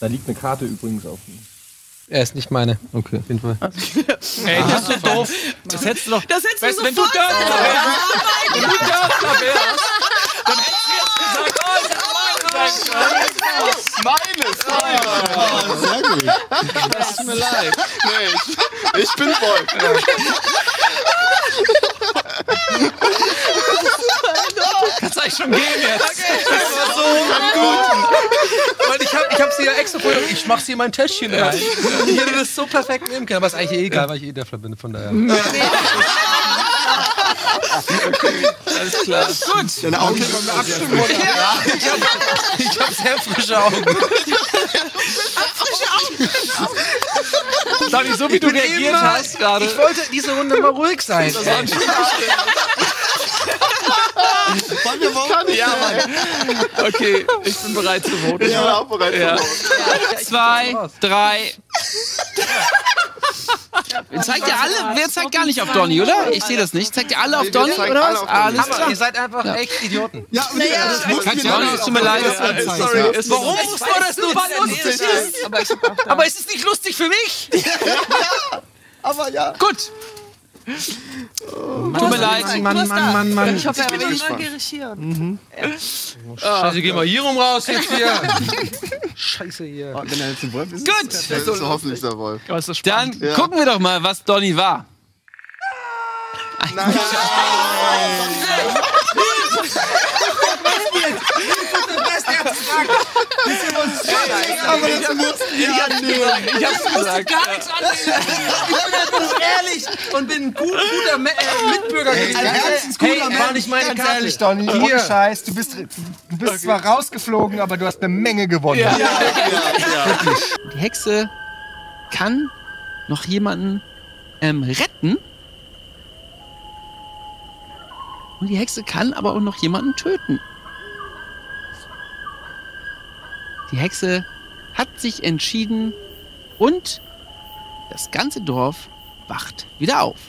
Da liegt eine Karte übrigens auf dem. Er ist nicht meine. Okay. Auf jeden Fall. Ey, das ist so doof. Das hättest du doch. Das hättest du weißt, wenn du sofort da wärst, sagen. wenn du da wärst, dann hättest du jetzt gesagt, oh, ich hab Meines! Sehr gut. das tut mir leid. Nee, ich bin voll. Kannst eigentlich schon gehen jetzt. Okay, das war so gut. Weil ich hab sie ja extra vorher, ich mach sie in mein Täschchen rein. Ich hätte das so perfekt nehmen können, aber ist eigentlich egal, weil ich eh Däffler bin, von daher. Okay, alles klar. Gut. Deine Augen sind Abstimmung. Ja, ich hab sehr frische Augen. Dani, so wie du reagiert hast gerade. Ich wollte diese Runde mal ruhig sein. Das war ein Ja, Mann. Okay, ich bin bereit zu voten. Ich bin auch bereit zu voten. 2, 3. Zeigt ihr alle? Wer zeigt gar nicht auf Donny, oder? Ich sehe das nicht. Zeigt ihr alle auf Donny, oder was? Alles klar. Ihr seid einfach echt Idioten. Ja, Donny, es tut mir leid. Sorry. Warum muss man das nur lustig ist? Aber ist es nicht lustig für mich? aber ja. Gut. Tut mir leid. Mann. Ich hoffe, er will gespannt. mal regieren. Scheiße, geh mal hier rum raus jetzt hier. Scheiße hier. Oh, wenn er jetzt ein Wolf ist, Gut. dann ist er hoffentlich der Wolf. Dann gucken wir doch mal, was Donny war. Nein! Aber das mussten wir annehmen. Ich hab's gesagt. Gar nichts anderes. Ich bin ehrlich und bin ein guter Mitbürger gewesen. War nicht meine Ganz Karte. ehrlich, Donny, ohne Scheiß, du bist zwar rausgeflogen, aber du hast eine Menge gewonnen. Die Hexe kann noch jemanden retten. Und die Hexe kann aber auch noch jemanden töten. Die Hexe hat sich entschieden und das ganze Dorf wacht wieder auf.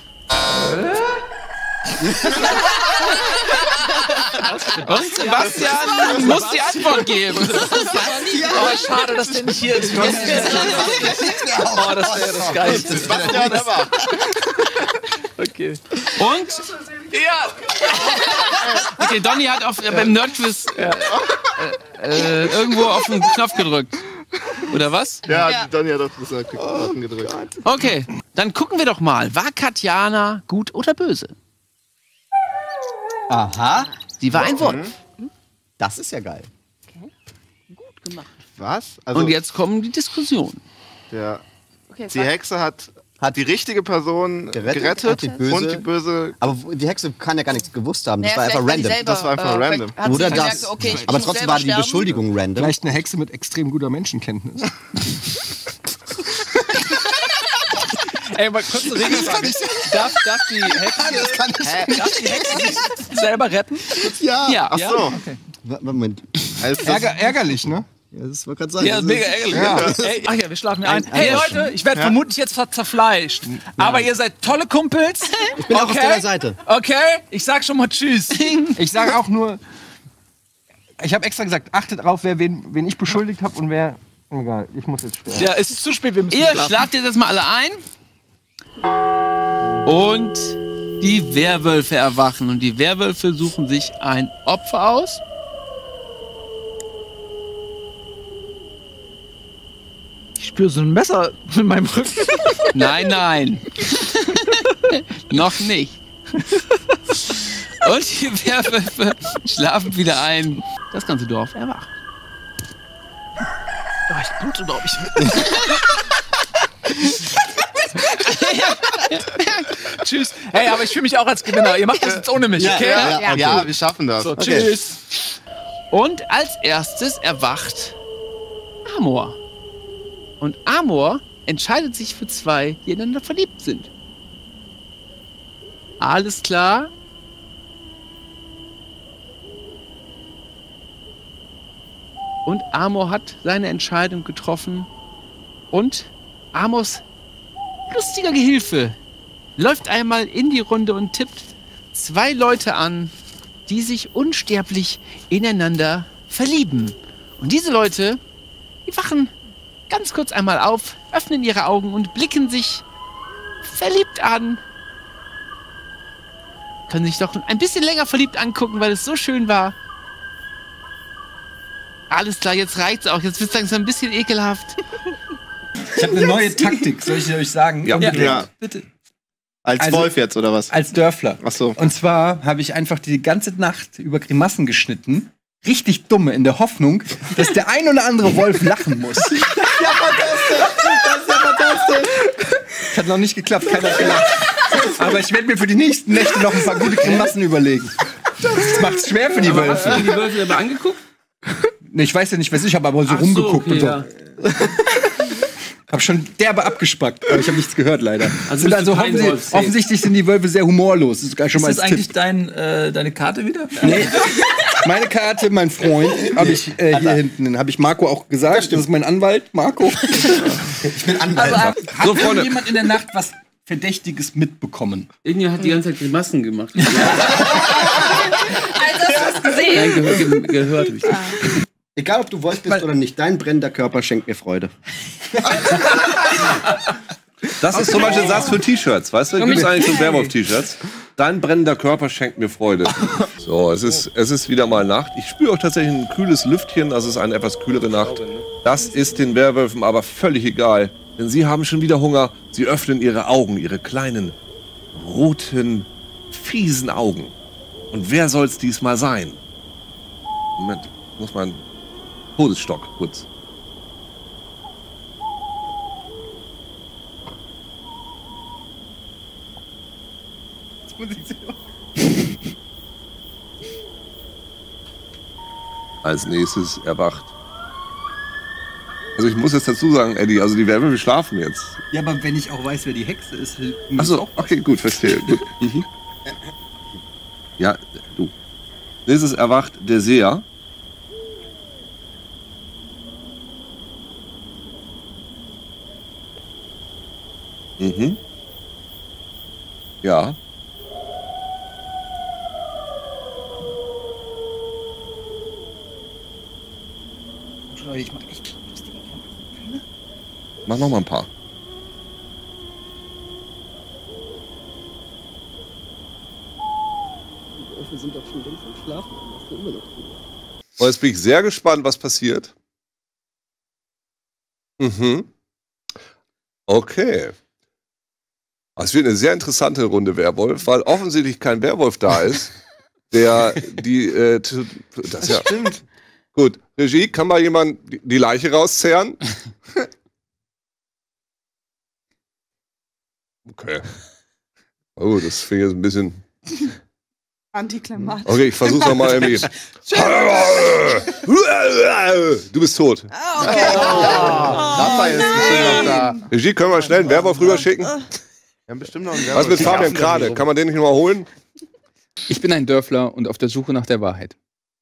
Und Sebastian muss die Antwort geben. Oh, schade, dass der nicht hier ist. Oh, das wäre das Geilste. Sebastian, aber. Okay. Und? Ja! Okay, Donny hat beim Nerdquiz irgendwo auf den Knopf gedrückt. Oder was? Ja, Donny hat auf den Knopf gedrückt. Okay, dann gucken wir doch mal. War Katjana gut oder böse? Aha, Sie war ein Wolf. das ist ja geil. Was? Also, Und jetzt kommen die Diskussionen. ja. Okay, Die Hexe hat die richtige Person gerettet und die Böse. und die Böse. Aber die Hexe kann ja gar nichts gewusst haben. Das Naja, war einfach vielleicht random. Das war einfach random. Hat Oder sie gemerkt, das. okay, ich Aber muss trotzdem selber war die sterben. Beschuldigung random. Vielleicht eine Hexe mit extrem guter Menschenkenntnis. Ey, mal kurze Regelfrage. Darf die Hexe sich selber retten? Ja. Ach so. Moment. Also das, Ärgerlich, ne? Ja, das wollte gerade sagen. Ja, das mega ist- ärgerlich. Ja. Ey, ach ja, wir schlafen ein. Ein Hey Pärchen. Leute, ich werde vermutlich jetzt zerfleischt. Aber ihr seid tolle Kumpels. Ich bin auch auf deiner Seite. Okay, ich sag schon mal Tschüss. Ich sage auch nur, ich habe extra gesagt, achtet drauf, wen ich beschuldigt habe und wer... Egal, ich muss jetzt sterben. Ja, es ist zu spät, wir müssen Ihr schlafen. schlaft jetzt erstmal alle ein. Und die Werwölfe erwachen. Und die Werwölfe suchen sich ein Opfer aus. Ich spüre so ein Messer in meinem Rücken. Nein. Noch nicht. Und die Werwölfe schlafen wieder ein. Das ganze Dorf erwacht. Oh, ich blute, glaube ich. Tschüss. Hey, aber ich fühle mich auch als Gewinner. Ihr macht das jetzt ohne mich, okay? ja, wir schaffen das. So, tschüss. Und als erstes erwacht Amor. Und Amor entscheidet sich für zwei, die ineinander verliebt sind. Alles klar. Und Amor hat seine Entscheidung getroffen. Und Amors lustiger Gehilfe läuft einmal in die Runde und tippt zwei Leute an, die sich unsterblich ineinander verlieben. Und diese Leute, die wachen ganz kurz einmal auf, öffnen ihre Augen und blicken sich verliebt an. Können sich doch ein bisschen länger verliebt angucken, weil es so schön war. Alles klar, jetzt reicht's auch. Jetzt wird's langsam ein bisschen ekelhaft. Ich habe eine neue Taktik, soll ich euch sagen? Ja, bitte. Als Wolf jetzt, oder was? Als Dörfler. Ach so. Und zwar habe ich einfach die ganze Nacht über Grimassen geschnitten. Richtig dumme, in der Hoffnung, dass der ein oder andere Wolf lachen muss. Das ist ja fantastisch. Das hat noch nicht geklappt, keiner hat gelacht. Aber ich werde mir für die nächsten Nächte noch ein paar gute Grimassen überlegen. Das macht's schwer für die Wölfe. Hast du die Wölfe aber angeguckt? Nee, ich weiß ja nicht, was ich habe, aber so rumgeguckt und so. Ja. Hab schon derbe abgespackt, aber ich habe nichts gehört, leider. Also offensichtlich sind die Wölfe sehr humorlos. Das ist gar schon mal ist das eigentlich deine Karte wieder? Nee. Meine Karte, mein Freund, habe ich hier hinten. Habe ich Marco auch gesagt. Das ist mein Anwalt, Marco. Ich bin Anwalt. Hat so, jemand in der Nacht was Verdächtiges mitbekommen? Irgendjemand hat die ganze Zeit Grimassen gemacht. Also hast du es gesehen? Nein, gehört habe ich das. Egal, ob du Wolf bist oder nicht, dein brennender Körper schenkt mir Freude. Das ist zum Beispiel ein Satz für T-Shirts, weißt du? Gibt es eigentlich schon Werwolf-T-Shirts? Dein brennender Körper schenkt mir Freude. So, es ist wieder mal Nacht. Ich spüre auch tatsächlich ein kühles Lüftchen, das ist eine etwas kühlere Nacht. Das ist den Werwölfen aber völlig egal, denn sie haben schon wieder Hunger. Sie öffnen ihre Augen, ihre kleinen, roten, fiesen Augen. Und wer soll's diesmal sein? Moment, muss man Todesstock kurz. Als nächstes erwacht. Also ich muss jetzt dazu sagen, Eddie, also die Werwölfe schlafen jetzt. Ja, aber wenn ich auch weiß, wer die Hexe ist, Achso, okay, gut, verstehe. Gut. Mhm. Ja, du. Nächstes erwacht der Seher. Mhm. Ja. Ich mach echt lustige Kämpfe. Mach noch mal ein paar. Wir sind doch schon längst am Schlafen. Und jetzt bin ich sehr gespannt, was passiert. Mhm. Okay. Es wird eine sehr interessante Runde Werwolf, weil offensichtlich kein Werwolf da ist, der das ja stimmt. Gut, Regie, kann mal jemand die Leiche rauszehren? Okay. Oh, das fing jetzt ein bisschen antiklimatisch. Okay, ich versuch's nochmal irgendwie. Du bist tot. Okay. Raphael ist bestimmt noch da. Regie, können wir schnell einen Werwolf rüberschicken? Wir haben bestimmt noch einen Werwolf. Was mit Fabian gerade? Kann man den nicht nochmal holen? Ich bin ein Dörfler und auf der Suche nach der Wahrheit.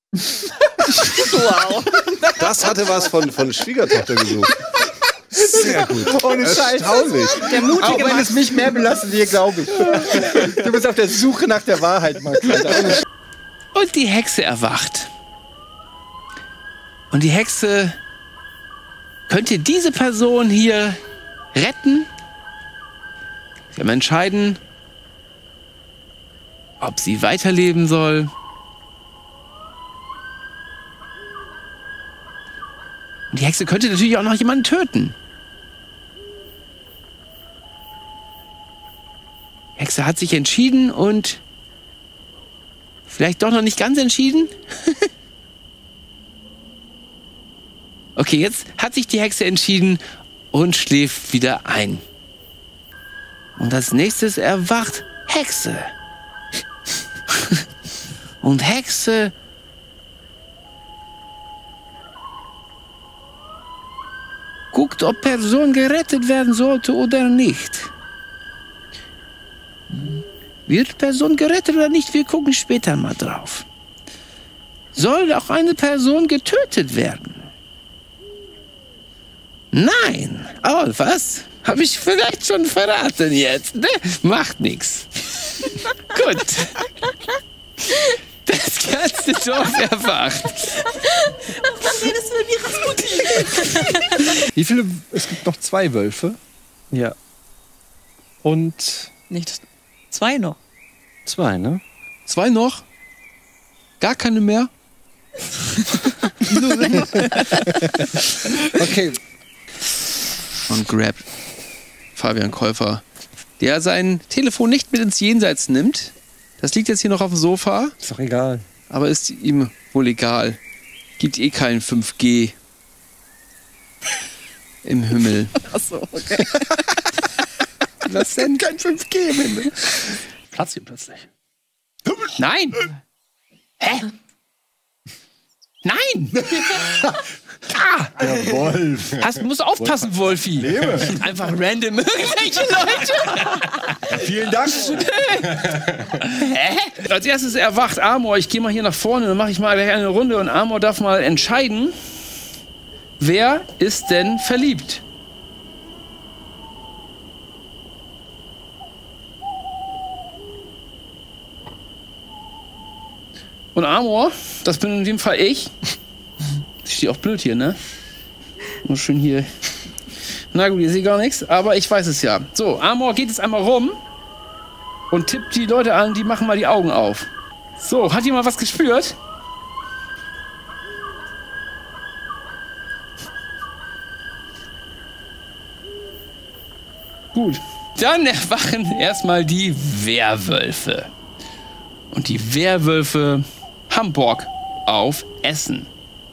Wow. Das hatte was von Schwiegertochter gesucht. Sehr gut. Ohne Scheiß. Erstaunlich. Der mutige auch wenn es mich mehr belastet, dir glaube ich. Du bist auf der Suche nach der Wahrheit, Max. Und die Hexe erwacht. Und die Hexe könnte diese Person hier retten. Sie kann entscheiden, ob sie weiterleben soll. Und die Hexe könnte natürlich auch noch jemanden töten. Die Hexe hat sich entschieden und vielleicht doch noch nicht ganz entschieden. Okay, jetzt hat sich die Hexe entschieden und schläft wieder ein. Und als nächstes erwacht Hexe. Und Hexe guckt, ob Person gerettet werden sollte oder nicht. Wird Person gerettet oder nicht? Wir gucken später mal drauf. Soll auch eine Person getötet werden? Nein. Oh, was? Habe ich vielleicht schon verraten jetzt, ne? Macht nichts. Gut. Das ganze Dorf erwacht. redest du wie Rasputin? Wie viele? Es gibt noch 2 Wölfe. Ja. Und. Nicht 2 noch. 2, ne? 2 noch? Gar keine mehr? Okay. Und grabt Fabian Käufer, der sein Telefon nicht mit ins Jenseits nimmt. Das liegt jetzt hier noch auf dem Sofa. Ist doch egal. Aber ist ihm wohl egal. Gibt eh kein 5G im Himmel. Achso, okay. Was denn? Kein 5G im Himmel. Platz hier plötzlich. Nein! Hä? Nein! Der Wolf. Du musst aufpassen, Wolfi. Einfach random irgendwelche Leute. Vielen Dank. Hä? Als erstes erwacht Amor. Ich gehe mal hier nach vorne, dann mache ich mal gleich eine Runde und Amor darf mal entscheiden, wer ist denn verliebt? Und Amor, das bin in dem Fall ich. Ich stehe auch blöd hier, ne? Nur schön hier. Na gut, ihr seht gar nichts, aber ich weiß es ja. So, Amor geht jetzt einmal rum und tippt die Leute an, die machen mal die Augen auf. So, hat jemand was gespürt? Gut, dann erwachen erstmal die Werwölfe. Und die Werwölfe haben Bock auf Essen.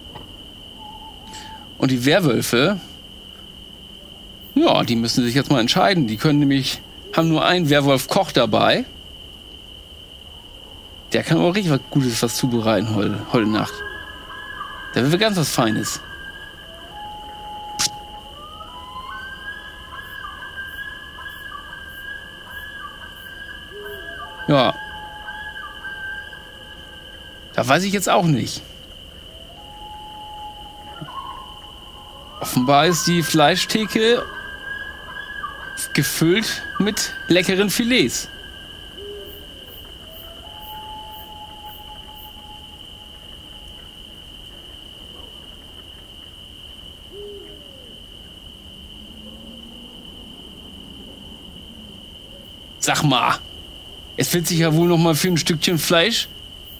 Und die Werwölfe, ja, die müssen sich jetzt mal entscheiden. Die können nämlich, haben nur einen Werwolf-Koch dabei. Der kann auch richtig was Gutes was zubereiten heute Nacht. Da wird ganz was Feines. Ja. Da weiß ich jetzt auch nicht. Offenbar ist die Fleischtheke gefüllt mit leckeren Filets. Sag mal, es wird sich ja wohl noch mal für ein Stückchen Fleisch.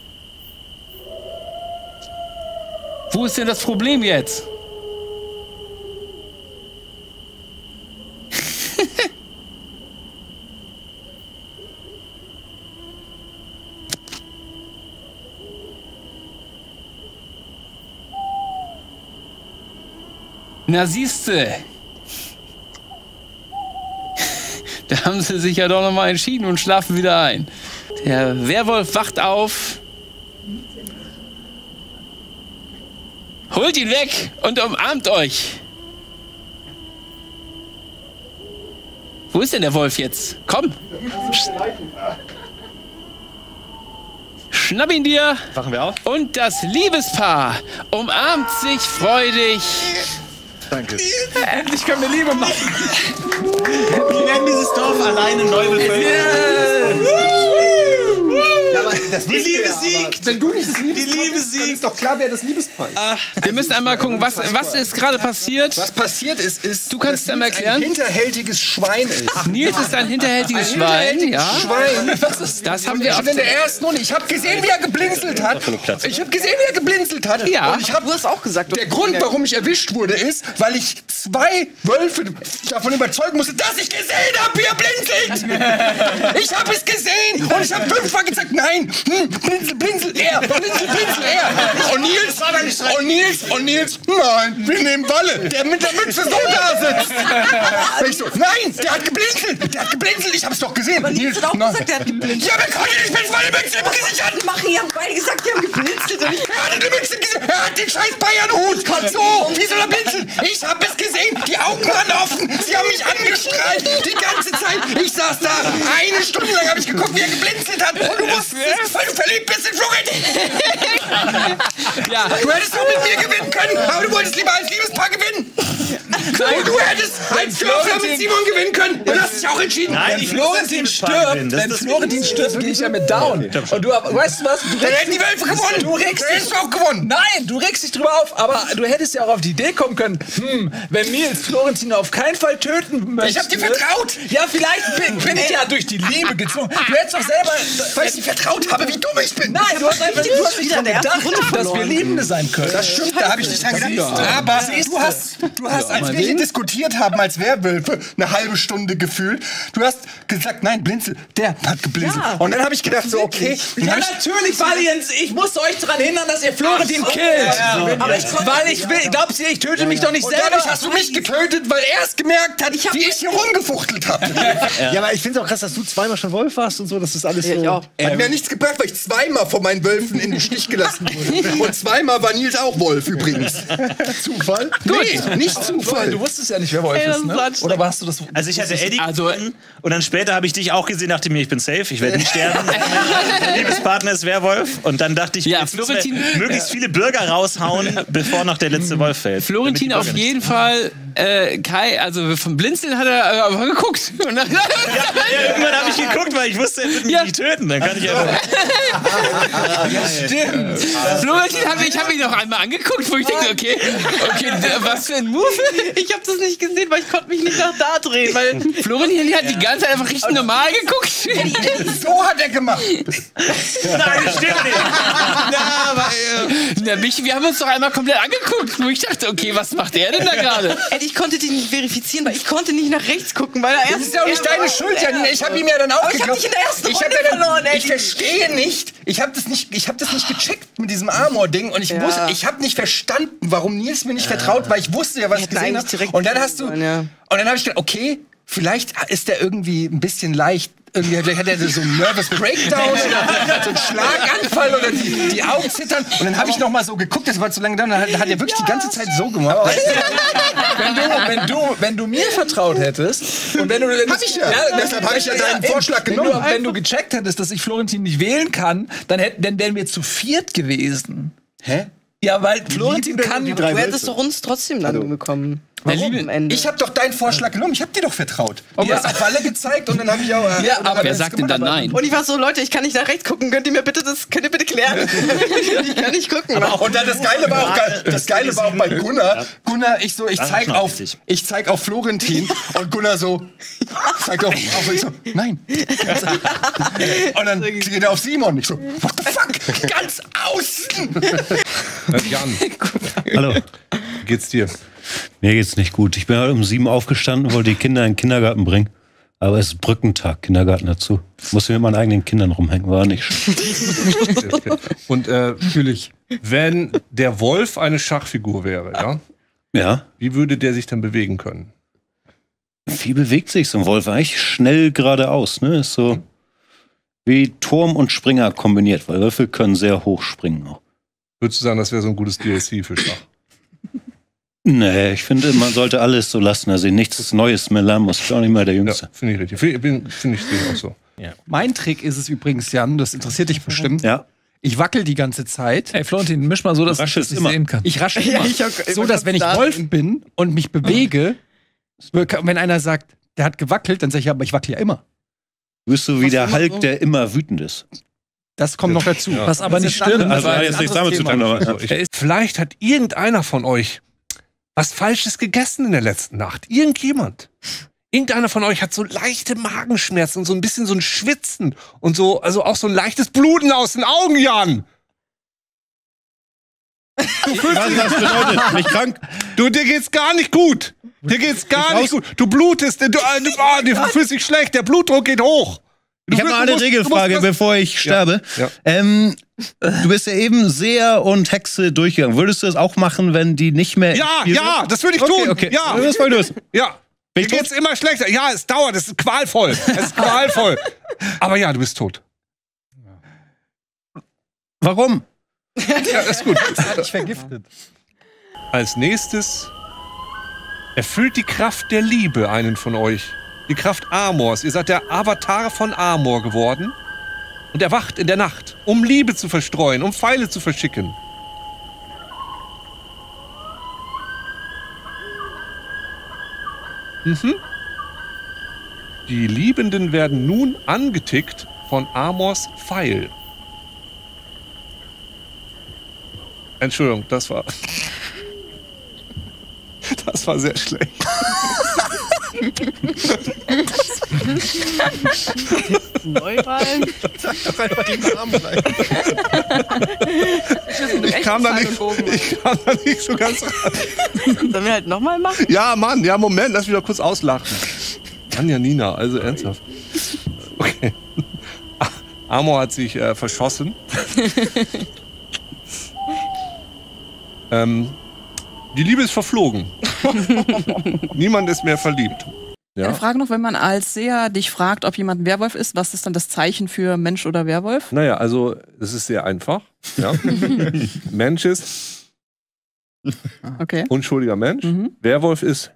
Wo ist denn das Problem jetzt? Na siehste. Da haben sie sich ja doch noch mal entschieden und schlafen wieder ein. Der Werwolf wacht auf. Holt ihn weg und umarmt euch. Wo ist denn der Wolf jetzt? Komm. Schnapp ihn dir. Wachen wir auf? Und das Liebespaar umarmt sich freudig. Danke. Endlich können wir Liebe machen. Wir werden dieses Dorf alleine neu bevölkern. Ja, aber das Die Liebe siegt. Wenn du nicht das Die Liebe ist, dann siegt. ist doch klar, wer das Liebespaar ist. Wir müssen einmal gucken, was ist gerade passiert. Was passiert ist, Du kannst es einmal ein erklären. hinterhältiges Schwein ist. Nils ist ein hinterhältiges Schwein. Ja. Schwein. Das haben wir Ich bin in der ersten Runde. Ich habe gesehen, wie er geblinzelt hat. Ich habe gesehen, wie er geblinzelt hat. Ja. Und ich habe Du hast auch gesagt, der Grund, warum ich erwischt wurde, ist, weil ich 2 Wölfe davon überzeugen musste, dass ich gesehen habe, wie er blinzelt. Ich habe es gesehen und ich habe 5-mal gesagt, nein, blinzel, blinzel, er, blinzel, blinzel, er. Und Nils, nein, wir nehmen Walle, der mit der Mütze so da sitzt. Ich so, nein, der hat geblinzelt, ich hab's doch gesehen. Aber Nils hat auch gesagt, der hat geblinzelt. Ja, aber konnte nicht mit Walle Mütze im Gesicht hat. Machen, ihr habt beide gesagt, die haben geblinzelt. Und ich Er hat eine Mütze im Gesicht, er hat den scheiß Bayernhut. So, wie soll er blinzeln? Ich hab es gesehen, die Augen waren offen, sie haben mich angestrahlt, die ganze Zeit. Ich saß da, 1 Stunde lang habe ich geguckt, wie er geblinzelt hat. Und du wusstest es, weil du verliebt bist in Florentin. Ja. Du hättest auch mit mir gewinnen können, aber du wolltest lieber als Liebespaar gewinnen. Du hättest als Florentin mit Simon gewinnen können. Du hast dich auch entschieden. Nein, wenn Florentin stirbt, gehe ich ja mit down. Und du, weißt du was? Dann hätten die Wölfe gewonnen. Du hättest auch gewonnen. Nein, du regst dich drüber auf, aber du hättest ja auch auf die Idee kommen können, wenn Nils Florentin auf keinen Fall töten möchte. Ich hab dir vertraut. Ja, vielleicht bin ich ja durch die Liebe gezwungen. Du hättest doch selber... Weil ich dir vertraut habe, wie dumm ich bin. Nein, du hast einfach nicht dran gedacht, dass wir Liebende sein können. Das stimmt, da habe ich nicht dran gedacht. Aber du hast, als wir hier diskutiert haben als Werwölfe, eine halbe Stunde gefühlt, du hast gesagt, nein, Blinzel, der hat geblinzelt. Ja. Und dann habe ich gedacht, so, okay. Ja, natürlich, Valiant, ich musste euch daran hindern, dass ihr Florentin killt. Weil ich will, glaubst du, ich töte mich doch nicht selber. Dadurch hast du mich getötet, weil er es gemerkt hat, wie ich hier rumgefuchtelt habe. Ja, aber ich finde es auch krass, dass du zweimal schon Wolf warst und so, das ist alles so. Hat mir nichts gebracht, weil ich zweimal von meinen Wölfen in den Stich gelassen wurde. Und zweimal war Nils auch Wolf übrigens. Zufall? Nee, nicht Zufall. Du wusstest ja nicht, wer Wolf ist, ne? Oder warst du das? Also ich hatte Eddie und dann später habe ich dich auch gesehen, dachte mir, ich bin safe, ich werde nicht sterben. Mein Liebespartner ist Werwolf und dann dachte ich, Florentin möglichst viele Bürger raushauen, bevor noch der letzte Wolf fällt. Florentin auf jeden Fall, Kai, also vom Blinzeln hat er aber geguckt. Und dann irgendwann habe ich geguckt, weil ich wusste, er wird mich nicht töten. Dann kann ich einfach... Stimmt. Florentin ich habe ihn noch einmal angeguckt, wo ich dachte, okay, was für ein Move. Ich habe das nicht gesehen, weil ich konnte mich nicht nach da drehen. Weil Florentin hat die ganze Zeit einfach richtig normal geguckt. So hat er gemacht. Nein, das stimmt nicht. Wir haben uns doch einmal komplett angeguckt, wo ich dachte, okay, was macht der denn da gerade? Ich konnte den nicht verifizieren, weil ich konnte nicht nach rechts gucken, weil er erst... Das ist ja auch nicht deine Schuld, Janine. Ich habe ihm ja dann auch geglaubt. Ich habe dich in der ersten Runde verloren, Ich verstehe nicht. Ich habe das nicht gecheckt mit diesem Armor-Ding und ich habe nicht verstanden, warum Nils mir nicht vertraut, weil ich wusste ja, was ich gesehen habe. Und dann hast du... Und dann habe ich gedacht, okay, vielleicht ist der irgendwie ein bisschen leicht. Vielleicht hat er so einen Nervous Breakdown oder so einen Schlaganfall oder die Augen zittern. Und dann habe ich noch mal so geguckt, das war zu lange da, und dann hat er wirklich die ganze Zeit so gemacht. Wenn du mir vertraut hättest und wenn du deshalb habe ich ja deinen Vorschlag genommen. Wenn du gecheckt hättest, dass ich Florentin nicht wählen kann, dann wären wir zu viert gewesen. Hä? Ja, weil Florentin kann... Du hättest doch uns trotzdem dann bekommen. Warum? Ich habe doch deinen Vorschlag genommen. Ich habe dir doch vertraut. Du hast auf alle gezeigt und dann habe ich auch... aber wer sagt denn dann nein? Und ich war so, Leute, ich kann nicht nach rechts gucken. Könnt ihr bitte klären? Ich kann nicht gucken. Und dann das Geile war auch bei Gunnar. Gunnar, ich zeig auf Florentin und Gunnar so zeigt auf ich so, nein. Und dann geht er auf Simon. Ich so, what the fuck? Ganz außen. Jan. Hallo. Wie geht's dir? Mir geht's nicht gut. Ich bin heute um 7 aufgestanden, wollte die Kinder in den Kindergarten bringen. Aber es ist Brückentag, Kindergarten dazu. Muss mit meinen eigenen Kindern rumhängen, war nicht schön. Und natürlich, wenn der Wolf eine Schachfigur wäre, ja, wie würde der sich dann bewegen können? Wie bewegt sich so ein Wolf? Eigentlich schnell geradeaus, ne? Ist so wie Turm und Springer kombiniert, weil Wölfe können sehr hoch springen auch. Würdest du sagen, das wäre so ein gutes DLC für Schach? Nee, ich finde, man sollte alles so lassen. Also nichts Neues mehr lernen muss. Ich bin auch nicht mal der Jüngste. Ja, finde ich richtig. Finde ich auch so. Ja. Mein Trick ist es übrigens, Jan, das interessiert dich bestimmt. Ja. Ich wackel die ganze Zeit. Hey, Florentin, misch mal so, dass ich das sehen kann. Ich rasche immer. So, dass wenn ich Wolf bin und mich bewege, wenn einer sagt, der hat gewackelt, dann sage ich, ja, aber ich wackel ja immer. Du bist so wie der Hulk, der immer wütend ist. Das kommt noch dazu. Ja. Was aber nicht stimmt. Also jetzt nichts damit zu tun. Aber vielleicht hat irgendeiner von euch was Falsches gegessen in der letzten Nacht. Irgendjemand. Irgendeiner von euch hat so leichte Magenschmerzen und so ein bisschen so ein Schwitzen und so, also auch so ein leichtes Bluten aus den Augen, Jan. Du fühlst dich, was bedeutet? Nicht krank? Dir geht's gar nicht gut. Dir geht's gar nicht gut. Du blutest, du fühlst dich schlecht, der Blutdruck geht hoch. Ich habe noch eine Regelfrage, bevor ich sterbe. Ja. Du bist ja eben Seher und Hexe durchgegangen. Würdest du das auch machen, wenn die nicht mehr... Ja, das würde ich tun. Okay. Ja. Du bist voll los. Ja. Mir geht's immer schlechter. Ja, es dauert, es ist qualvoll. Aber ja, du bist tot. Warum? Ja, ist gut. Das hat dich vergiftet. Als nächstes erfüllt die Kraft der Liebe einen von euch. Die Kraft Amors. Ihr seid der Avatar von Amor geworden und erwacht in der Nacht, um Liebe zu verstreuen, um Pfeile zu verschicken. Die Liebenden werden nun angetickt von Amors Pfeil. Entschuldigung, das war sehr schlecht. Neuwahlen? Sag doch einfach die Namen rein. Ich kam da nicht so ganz ran. Sollen wir halt nochmal machen? Ja, Mann, ja, Moment, lass mich doch kurz auslachen. Mann, Janina, also ernsthaft. Okay. Amor hat sich verschossen. Die Liebe ist verflogen. Niemand ist mehr verliebt. Ja? Eine Frage noch, wenn man als Seher dich fragt, ob jemand ein Werwolf ist, was ist dann das Zeichen für Mensch oder Werwolf? Naja, also das ist sehr einfach. Ja? Mensch ist unschuldiger Mensch. Werwolf ist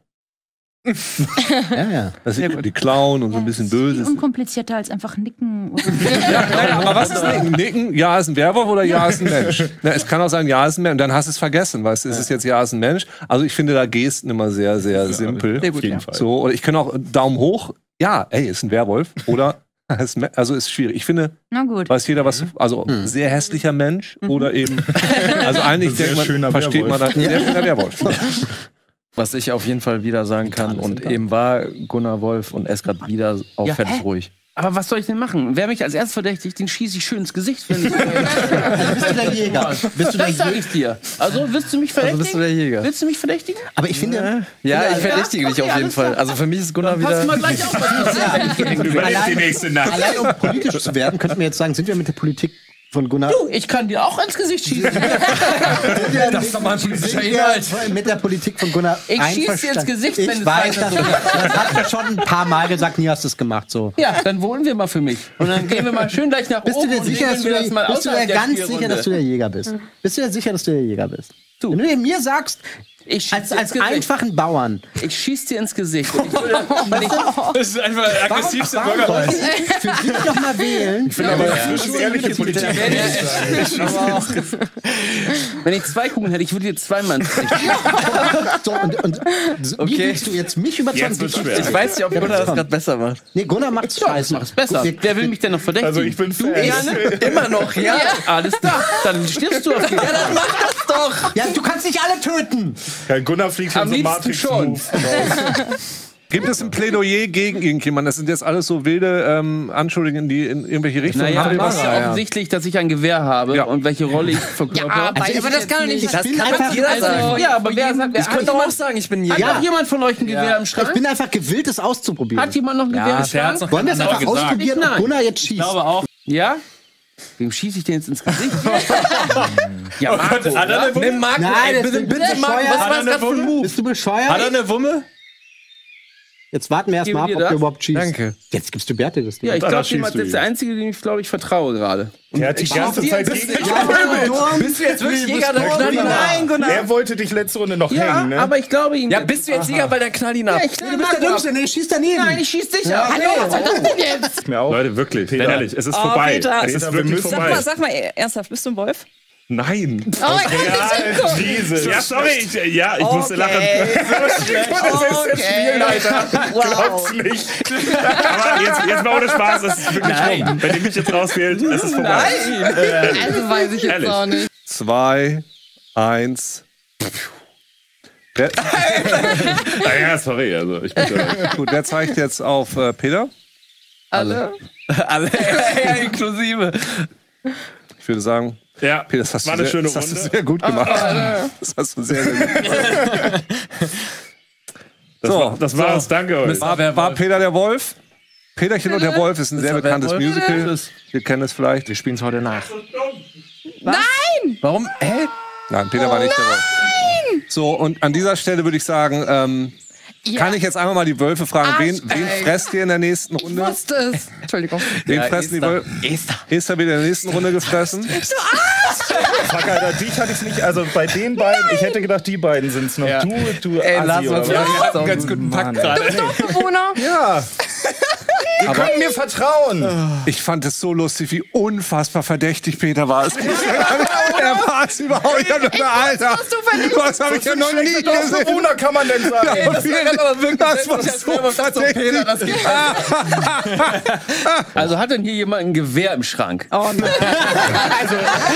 das sind die Klauen und so ein bisschen böse. Unkomplizierter als einfach nicken. Aber was ist nicken? Nicken, ja ist ein Werwolf oder ja ist ein Mensch? Na, es kann auch sein, ja ist ein Mensch. Und dann hast du es vergessen, weißt du, ist es jetzt ja ist ein Mensch. Also ich finde da Gesten immer sehr, sehr simpel. Sehr gut, auf jeden Fall. So, oder ich kann auch Daumen hoch, ja, ey, ist ein Werwolf. Oder also ist schwierig. Ich finde, weiß jeder was, also sehr hässlicher Mensch oder eben, also eigentlich denkt man, versteht man dann, sehr schöner Werwolf. Was ich auf jeden Fall wieder sagen kann, und eben war Gunnar Wolf und Eskard wieder auffällig ruhig. Aber was soll ich denn machen? Wer mich als erstes verdächtigt, den schieße ich schön ins Gesicht. Bist du der Jäger? Das sag ich dir. Also willst du mich verdächtigen? Also bist du der Jäger? Willst du mich verdächtigen? Aber ich finde... Ja, ich verdächtige dich auf jeden Fall. Also für mich ist Gunnar wieder... Pass mal gleich auf, was du überlebst die nächste Nacht. Allein um politisch zu werden, könnten wir jetzt sagen, sind wir mit der Politik von Gunnar... Du, ich kann dir auch ins Gesicht schießen. Das ist doch mal ein politischer Inhalt. Mit der Politik von Gunnar ich schieße dir ins Gesicht, wenn ich weiß, das hat mir schon ein paar Mal gesagt, nie hast du es gemacht. So. Ja, dann wohnen wir mal für mich. Und dann gehen wir mal schön gleich nach oben. Bist du dir sicher, dass du der Jäger bist? Bist du dir sicher, dass du der Jäger bist? Wenn du mir sagst, als einfachen Bauern. Ich schieß dir ins Gesicht. Das ist einfach der aggressivste Bürger. Für dich doch mal wählen. Ich finde aber, das ist ehrliche Politik. Wenn ich 2 Kugeln hätte, ich würde dir 2 Mann. So, wie willst du jetzt mich überzeugen? Ich weiß nicht, ob Gunnar das gerade besser macht. Nee, Gunnar macht's scheiße. Mach's besser. Wer will mich denn noch verdächtigen? Also ich bin Fan. Immer noch, ja? Alles klar. Dann stirbst du auf jeden Fall. Ja, dann mach das doch. Ja, du kannst nicht alle töten. Gunnar fliegt schon so Matrix-Move. Gibt es ein Plädoyer gegen irgendjemanden? Das sind jetzt alles so wilde Anschuldigungen, die in irgendwelche Richtungen haben. Ja, ist ja offensichtlich, dass ich ein Gewehr habe und welche Rolle ich verkörper. Ja, aber das kann doch nicht. Das kann jeder sagen. Ja, aber wer sagt, ich könnte auch sagen, ich bin Jäger. Hat doch jemand von euch ein Gewehr im Schrank? Ich bin einfach gewillt, es auszuprobieren. Hat jemand noch ein Gewehr im Schrank? Wollen wir es einfach ausprobieren, ob Gunnar jetzt schießt? Ich glaube auch. Ja? Wem schieße ich denn jetzt ins Gesicht? Ja, Marco. Nimm Marco. Nein, bitte Marco. Was war das gerade für ein Move? Bist du bescheuert? Hat er eine Wumme? Jetzt warten wir erst mal ab, ob der überhaupt schießt. Danke. Jetzt gibst du Bärte das Ding. Ja, ich glaube, jemand ist der Einzige, dem ich, glaube ich, vertraue gerade. Der hat die ganze Zeit gegen dich. Bist du jetzt wirklich Jäger? Nein, Gunnar. Er wollte dich letzte Runde noch hängen, ne? Aber ich glaube ihm. Ja, bist du jetzt Jäger, weil der knall ihn ab. Ja, ich knall Du bist der Dümmste, nee, schieß daneben. Nein, ich schieß dich ab. Hallo, was soll das denn jetzt? Leute, wirklich, ehrlich, es ist vorbei. Es ist wirklich vorbei. Sag mal, ernsthaft, bist du ein Wolf? Nein. Oh, Jesus. Ja, sorry. Ich musste lachen. So schlecht. Das ist der Spielleiter. Glaub's nicht. Aber jetzt mal ohne Spaß, das ist wirklich schlimm. Wenn ihr mich jetzt rauswählt, es ist vorbei. Nein. Also weiß ich jetzt auch nicht. 2, 1. Ja, sorry. Also ich bin Gut, wer zeigt jetzt auf Peter? Alle. Ja, inklusive. Ich würde sagen, ja, Peter, das hast du sehr gut gemacht. Das hast du sehr, sehr gut gemacht. Das war's, danke euch. War Peter der Wolf? Peterchen und der Wolf ist ein sehr bekanntes Musical. Wir kennen es vielleicht. Wir spielen es heute nach. Nein! Warum? Hä? Nein, Peter war nicht der Wolf. So, und an dieser Stelle würde ich sagen, kann ich jetzt einmal mal die Wölfe fragen, wen fresst ihr in der nächsten Runde? Ich wusste es. Entschuldigung. Wen fressen die Wölfe? Esther wird in der nächsten Runde gefressen. Du Arsch! Fuck, Alter, dich hatte ich nicht, also bei den beiden, ich hätte gedacht, die beiden sind es noch. Ja. Du Ey, Assi, lass uns oder einen ganz guten Pakt gerade. Dorfbewohner? Ja. Ihr könnt mir vertrauen. Ich fand es so lustig, wie unfassbar verdächtig Peter war. Er war es überhaupt nicht. Alter, was habe ich ja noch nie gesehen. Bewohner kann man denn sagen? Ja, das war so verdächtig. Also hat denn hier jemand ein Gewehr im Schrank? Oh nein. Also,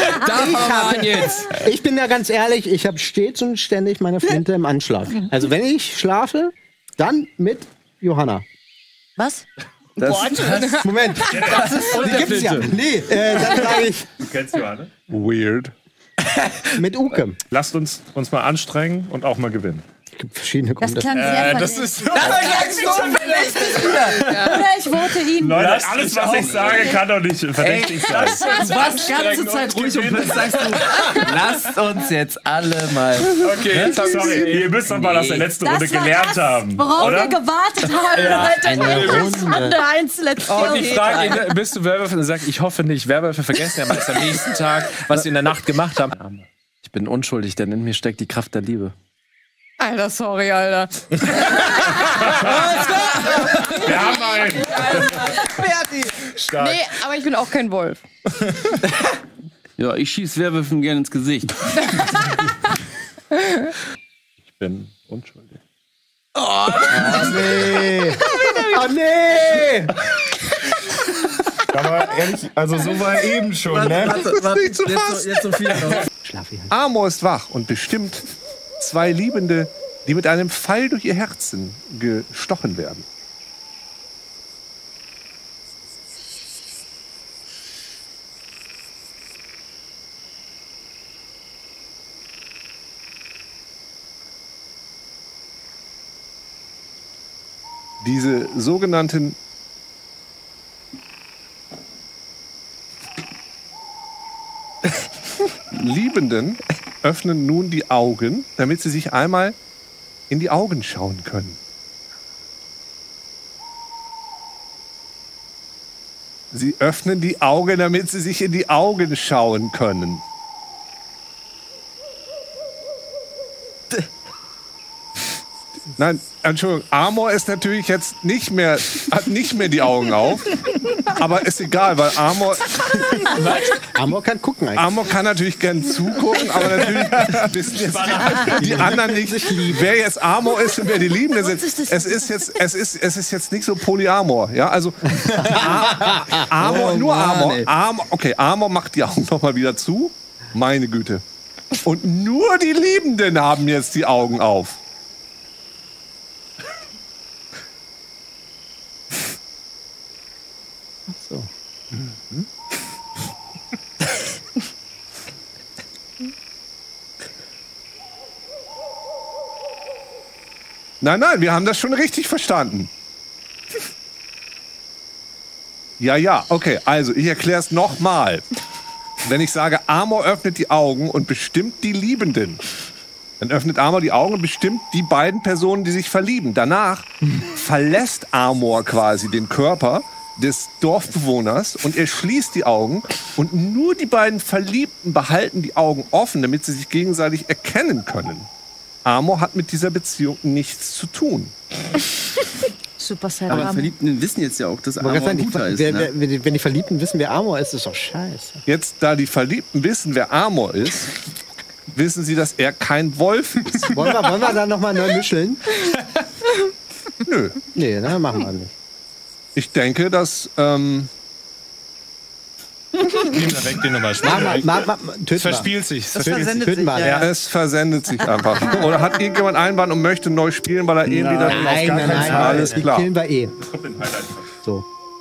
ich bin ja ganz ehrlich, ich habe stets und ständig meine Flinte im Anschlag. Also wenn ich schlafe, dann mit Johanna. Was? Moment, das ist die gibt's ja. Nee, dann sage ich. Du kennst Johanna? Weird. Mit Uke. Lasst uns mal anstrengen und auch mal gewinnen. Es gibt verschiedene Gründe. Das klang sehr das ist so. Oder ich vote ihn. Leute, alles, was ich sage, kann doch nicht verdächtig sein. Du warst die ganze Zeit ruhig und plötzlich sagst du, lasst uns jetzt alle mal. Okay, sorry, ihr müsst doch mal aus der letzten Runde gelernt haben. Worauf wir gewartet haben, Leute. Eine Runde. Und ich frage ihn, bist du Werwölfe? Und er sagt, ich hoffe nicht. Werwölfe vergessen ja meist am nächsten Tag, was sie in der Nacht gemacht haben. Ich bin unschuldig, denn in mir steckt die Kraft der Liebe. Alter, sorry, Alter. Wir haben einen. Stark. Nee, aber ich bin auch kein Wolf. Ja, ich schieß Werwölfen gerne ins Gesicht. Ich bin unschuldig. Oh nee! Oh nee! Aber ehrlich, also so war er eben schon, ne? Jetzt so viel noch. Amor ist wach und bestimmt 2 Liebende, die mit einem Pfeil durch ihr Herzen gestochen werden. Diese sogenannten Liebenden öffnen nun die Augen, damit sie sich einmal in die Augen schauen können. Sie öffnen die Augen, damit sie sich in die Augen schauen können. Nein, Entschuldigung, Amor ist natürlich jetzt hat nicht mehr die Augen auf. Aber ist egal, weil Amor kann gucken eigentlich. Amor kann natürlich gern zugucken, aber natürlich wissen jetzt die anderen nicht, wer jetzt Amor ist und wer die Liebende sind. Es ist jetzt nicht so Polyamor, ja? Also Amor, nur Amor. Okay, Amor macht die Augen noch mal wieder zu. Meine Güte. Und nur die Liebenden haben jetzt die Augen auf. So. Mhm. Nein, wir haben das schon richtig verstanden. Ja, okay, also ich erkläre es nochmal. Wenn ich sage, Amor öffnet die Augen und bestimmt die Liebenden, dann öffnet Amor die Augen und bestimmt die beiden Personen, die sich verlieben. Danach verlässt Amor quasi den Körper des Dorfbewohners und er schließt die Augen und nur die beiden Verliebten behalten die Augen offen, damit sie sich gegenseitig erkennen können. Amor hat mit dieser Beziehung nichts zu tun. Super sad. Aber die Verliebten wissen jetzt ja auch, dass Amor ein guter ist. Wenn die Verliebten wissen, wer Amor ist, ist doch scheiße. Jetzt, da die Verliebten wissen, wer Amor ist, wissen sie, dass er kein Wolf ist. Wollen wir da nochmal neu mischeln? Nö. Nee, ne, machen wir nicht. Ich denke, dass Nimm da weg, den nochmal. Es verspielt sich. Es versendet sich einfach. Oder hat irgendjemand Einwand und möchte neu spielen, weil er irgendwie dann auf gar keinen Fall. Alles klar. Die killen wir eh. So.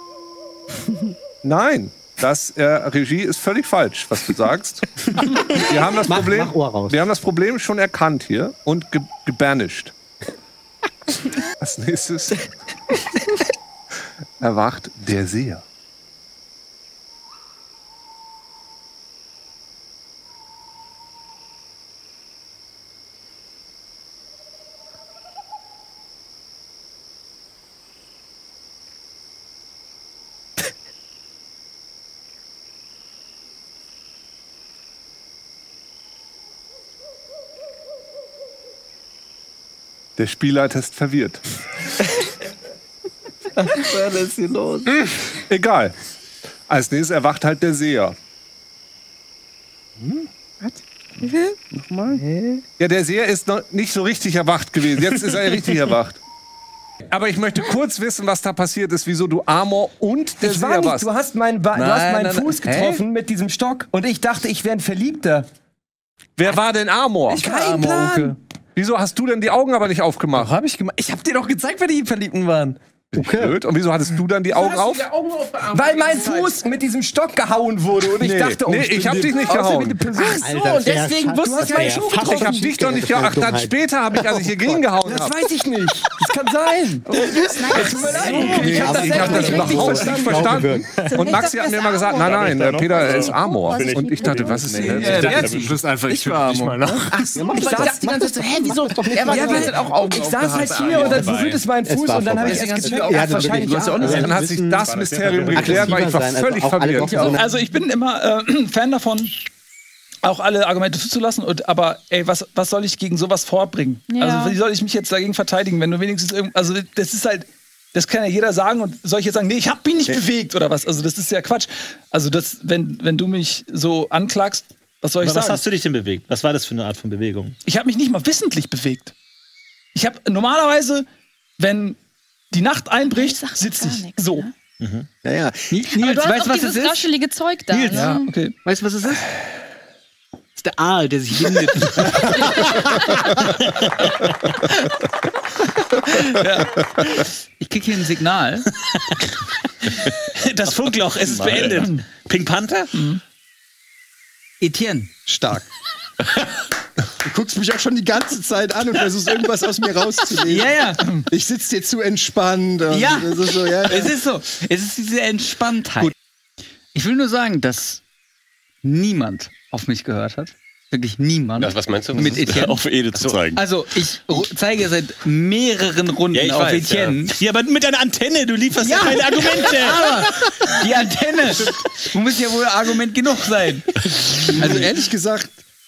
Nein, Regie ist völlig falsch, was du sagst. Wir haben das wir haben das Problem schon erkannt hier und gebanished. Als nächstes erwacht der Seher. Der Spielleiter ist verwirrt. Was ist hier los? Egal. Als nächstes erwacht halt der Seher. Was? Wie viel? Nochmal? Ja, der Seher ist noch nicht so richtig erwacht gewesen. Jetzt ist er richtig erwacht. Aber ich möchte kurz wissen, was da passiert ist, wieso du Amor und der Seher warst. Du hast meinen Fuß getroffen mit diesem Stock und ich dachte, ich wäre ein Verliebter. Wer war denn Amor? Ich war Amor, Uke. Wieso hast du denn die Augen aber nicht aufgemacht? Hab ich gemacht. Ich hab dir doch gezeigt, wer die Verliebten waren. Okay. Blöd. Und wieso hattest du dann die Augen auf? Weil mein Fuß mit diesem Stock gehauen wurde und ich dachte, ich hab dich nicht gehauen. Ach so, und deswegen wusstest du meinen Schuh getroffen. Ich hab dich doch nicht gehauen. Ach, dann später habe ich, als ich hier gegengehauen habe. Das weiß ich nicht. Das kann sein. Tut mir leid. Ich hab das überhaupt nicht verstanden. Und Maxi hat mir immer gesagt, nein, Peter ist Amor. Und ich dachte, was ist denn das? Du bist einfach, ich war Amor. Ach so, ich saß die ganze Zeit, wieso? Ich saß halt hier und dann berührt es meinen Fuß und dann habe ich erst gecheckt. Dann hat sich das Mysterium geklärt, weil ich war völlig verwirrt. Also ich bin immer Fan davon, auch alle Argumente zuzulassen. Aber ey, was soll ich gegen sowas vorbringen? Ja. Also wie soll ich mich jetzt dagegen verteidigen, wenn du wenigstens also das ist halt, das kann ja jeder sagen und soll ich jetzt sagen, nee, ich hab mich nicht bewegt oder was? Also das ist ja Quatsch. Also das, wenn du mich so anklagst, was soll ich sagen? Was hast du dich denn bewegt? Was war das für eine Art von Bewegung? Ich habe mich nicht mal wissentlich bewegt. Ich habe normalerweise, wenn die Nacht einbricht, sitze ich so. Ne? Mhm. Ja. Nils, weißt du, was es ist? Raschelige Zeug da. Nils, ne? ja. Okay. Weißt du, was es ist? Das ist der Aal, der sich windet. Ja. Ich krieg hier ein Signal. Das Funkloch, es ist beendet. Pink Panther? Mhm. Etienne. Stark. Du guckst mich auch schon die ganze Zeit an und versuchst irgendwas aus mir rauszulegen. Ja. Ich sitze dir zu entspannt. Ja. Das ist so, ja. Es ist so. Es ist diese Entspanntheit. Gut. Ich will nur sagen, dass niemand auf mich gehört hat. Wirklich niemand. Was meinst du? Mit Etienne. Auf Ede zu zeigen. Also, ich zeige seit mehreren Runden auf Etienne. Ja, aber mit deiner Antenne, du lieferst ja keine Argumente. Aber die Antenne muss ja wohl Argument genug sein. Also ehrlich gesagt,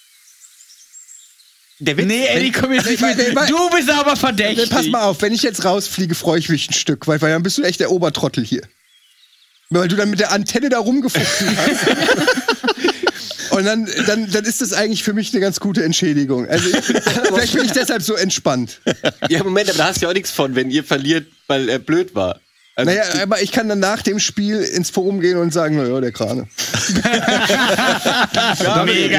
Eddie, komm jetzt nicht mit. Du bist aber verdächtig. Pass mal auf, wenn ich jetzt rausfliege, freue ich mich ein Stück, weil dann bist du echt der Obertrottel hier. Weil du dann mit der Antenne da rumgefuchtelt hast. Und dann ist das eigentlich für mich eine ganz gute Entschädigung. Also vielleicht bin ich deshalb so entspannt. Ja, Moment, aber da hast du ja auch nichts von, wenn ihr verliert, weil er blöd war. Also aber ich kann dann nach dem Spiel ins Forum gehen und sagen, naja, der Krane. Mega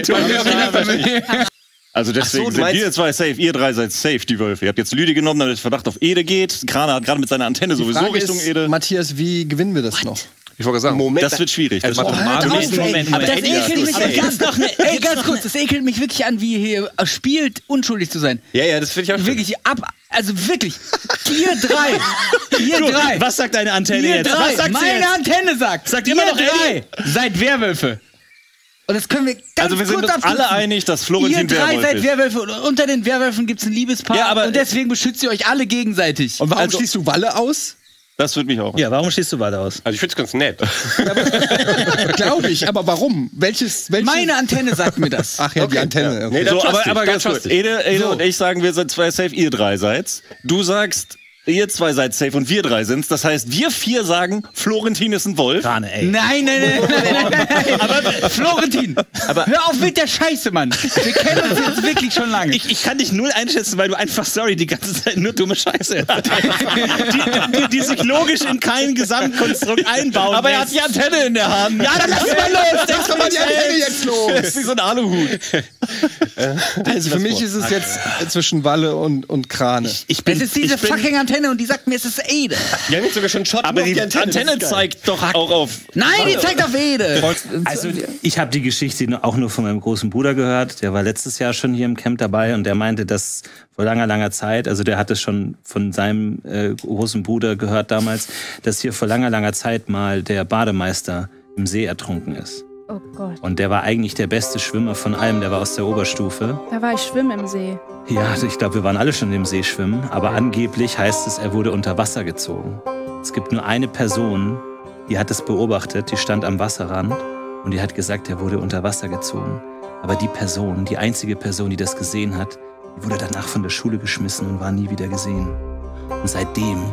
geil. Also deswegen sind wir zwei safe, ihr drei seid safe, die Wölfe. Ihr habt jetzt Lüde genommen, damit der Verdacht auf Ede geht. Krane hat gerade mit seiner Antenne sowieso Richtung Ede. Matthias, wie gewinnen wir das noch? Ich wollte sagen, Moment, das wird schwierig. Aber das ekelt mich ganz kurz, das ekelt mich wirklich an, wie ihr hier spielt, unschuldig zu sein. Ja, das finde ich auch wirklich also wirklich, ihr drei. Was sagt deine Antenne ihr jetzt? Drei. Was sagt Meine Antenne sagt immer noch Eddie. Seid Werwölfe. Und das können wir ganz Also wir sind uns alle einig, dass Florentin Werwolf ist. Ihr drei seid Werwölfe und unter den Werwölfen gibt es ein Liebespaar und deswegen beschützt ihr euch alle gegenseitig. Und warum schließt du Walle aus? Das würde mich auch. Ja, warum schließt du Walle aus? Also ich finde es ganz nett. Glaube ich, aber warum? Welches? Meine Antenne sagt mir das. Ach ja, die Antenne. Okay. Nee, so, aber ganz kurz. Ede und ich sagen, wir sind zwei safe, ihr drei seid. Du sagst, ihr zwei seid safe und wir drei sind's. Das heißt, wir vier sagen, Florentin ist ein Wolf. Krane, ey. Nein. Aber Florentin, hör auf mit der Scheiße, Mann. Wir kennen uns jetzt wirklich schon lange. Ich kann dich null einschätzen, weil du einfach, die ganze Zeit nur dumme Scheiße die sich logisch in kein Gesamtkonstrukt einbauen. Aber er hat die Antenne in der Hand. Ja, dann lass mal los. Lass mal die Antenne jetzt los. Das ist wie so ein Aluhut. Also für mich ist es jetzt zwischen Walle und Krane. Es ist diese fucking Antenne und die sagt mir, es ist Ede. Die haben jetzt sogar schon Shot. Aber die Antenne zeigt doch auch auf... Nein, die zeigt auf Ede. Also ich habe die Geschichte auch nur von meinem großen Bruder gehört. Der war letztes Jahr schon hier im Camp dabei und der meinte, dass vor langer Zeit, also der hat es schon von seinem großen Bruder gehört damals, dass hier vor langer Zeit mal der Bademeister im See ertrunken ist. Oh Gott. Und der war eigentlich der beste Schwimmer von allem, der war aus der Oberstufe. Da war ich schwimmen im See. Ja, ich glaube, wir waren alle schon im See schwimmen, aber angeblich heißt es, er wurde unter Wasser gezogen. Es gibt nur eine Person, die hat es beobachtet, die stand am Wasserrand und die hat gesagt, er wurde unter Wasser gezogen. Aber die einzige Person, die das gesehen hat, die wurde danach von der Schule geschmissen und war nie wieder gesehen. Und seitdem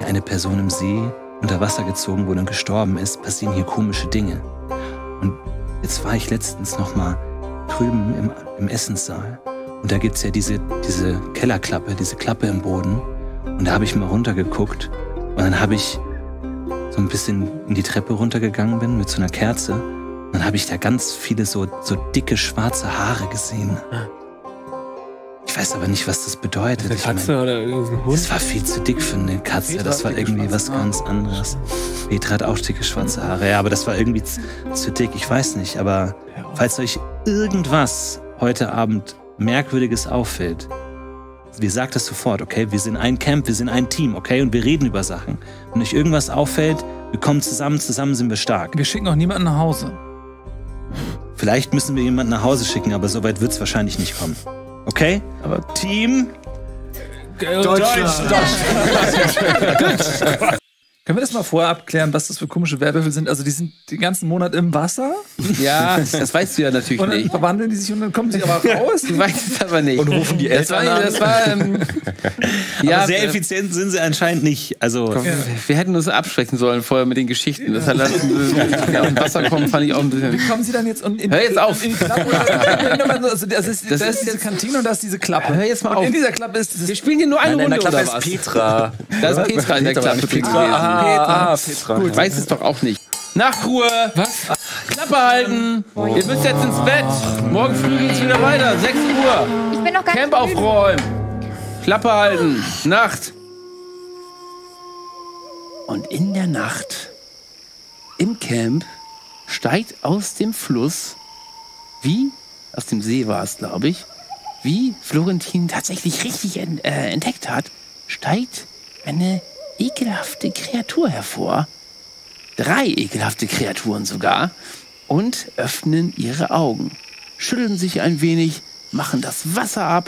eine Person im See unter Wasser gezogen wurde und gestorben ist, passieren hier komische Dinge. Und jetzt war ich letztens noch mal drüben im Essenssaal. Und da gibt's ja diese Kellerklappe, diese Klappe im Boden. Und da habe ich mal runtergeguckt. Und dann habe ich so ein bisschen in die Treppe runtergegangen bin mit so einer Kerze. Und dann habe ich da ganz viele so dicke schwarze Haare gesehen. Ich weiß aber nicht, was das bedeutet. Eine Katze oder ein Hund? Das war viel zu dick für eine Katze. Petra das war irgendwie was ganz anderes. Petra hat auch dicke schwarze Haare. Ja, aber das war irgendwie zu dick. Ich weiß nicht. Aber falls euch irgendwas heute Abend Merkwürdiges auffällt, wir sagt das sofort, okay? Wir sind ein Camp, wir sind ein Team, okay? Und wir reden über Sachen. Wenn euch irgendwas auffällt, wir kommen zusammen sind wir stark. Wir schicken auch niemanden nach Hause. Vielleicht müssen wir jemanden nach Hause schicken, aber so weit wird es wahrscheinlich nicht kommen. Okay? Aber Team Deutschland. Können wir das mal vorher abklären, was das für komische Werwölfe sind? Also die sind den ganzen Monat im Wasser? Ja, das weißt du ja natürlich und dann nicht. Verwandeln die sich und dann kommen sie aber raus? Du weißt es aber nicht. Und rufen die Eltern an. Das war aber sehr effizient sind sie anscheinend nicht. Also komm, wir hätten uns absprechen sollen vorher mit den Geschichten. Das hat auf dem Wasser kommen, fand ich auch ein bisschen. Wie kommen sie dann jetzt? Hör jetzt auf! Also das ist diese Kantine und da ist diese Klappe. Hör jetzt mal auf. Und in dieser Klappe ist wir spielen hier nur eine Runde, in der Klappe oder was? ist Petra. Da ist Petra in der Klappe. Petra. Gut, ich weiß es doch auch nicht. Nachtruhe! Was? Klappe halten! Ihr müsst jetzt ins Bett! Morgen früh geht's wieder weiter, 6 Uhr! Ich bin noch ganz Camp aufräumen! Klappe halten! Nacht! Und in der Nacht, im Camp, steigt aus dem Fluss, aus dem See war es, glaube ich, wie Florentin tatsächlich richtig entdeckt hat, steigt eine ekelhafte Kreatur hervor. 3 ekelhafte Kreaturen sogar. Und öffnen ihre Augen. Schütteln sich ein wenig, machen das Wasser ab.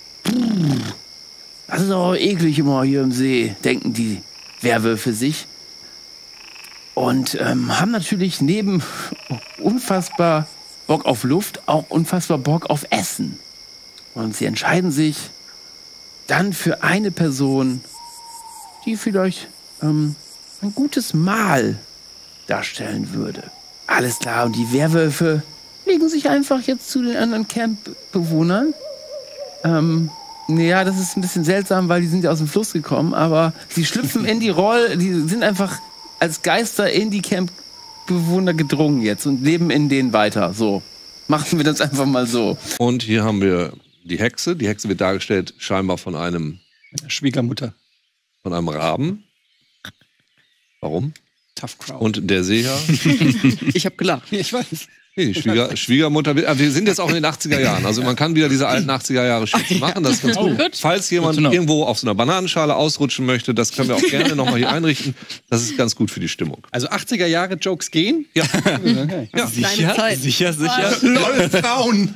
Das ist auch eklig immer hier im See, denken die Werwölfe sich. Und haben natürlich neben unfassbar Bock auf Luft auch unfassbar Bock auf Essen. Und sie entscheiden sich dann für eine Person, die vielleicht ein gutes Mahl darstellen würde. Alles klar, und die Werwölfe legen sich einfach jetzt zu den anderen Campbewohnern. Ja, das ist ein bisschen seltsam, weil die sind ja aus dem Fluss gekommen, aber sie schlüpfen in die Rolle, die sind einfach als Geister in die Campbewohner gedrungen jetzt und leben in denen weiter. So, machen wir das einfach mal so. Und hier haben wir die Hexe. Die Hexe wird dargestellt scheinbar von einem Schwiegermutter. Von einem Raben. Warum? Tough Crowd. Und der Seher. Ich habe gelacht. Ich weiß. Nee, die Schwiegermutter. Wir sind jetzt auch in den 80er Jahren. Also man kann wieder diese alten 80er Jahre Schützen machen. Das ist ganz gut. Falls jemand irgendwo auf so einer Bananenschale ausrutschen möchte, das können wir auch gerne nochmal hier einrichten. Das ist ganz gut für die Stimmung. Also 80er Jahre Jokes gehen? Ja. Okay. Ja. Sicher. LOL, Frauen!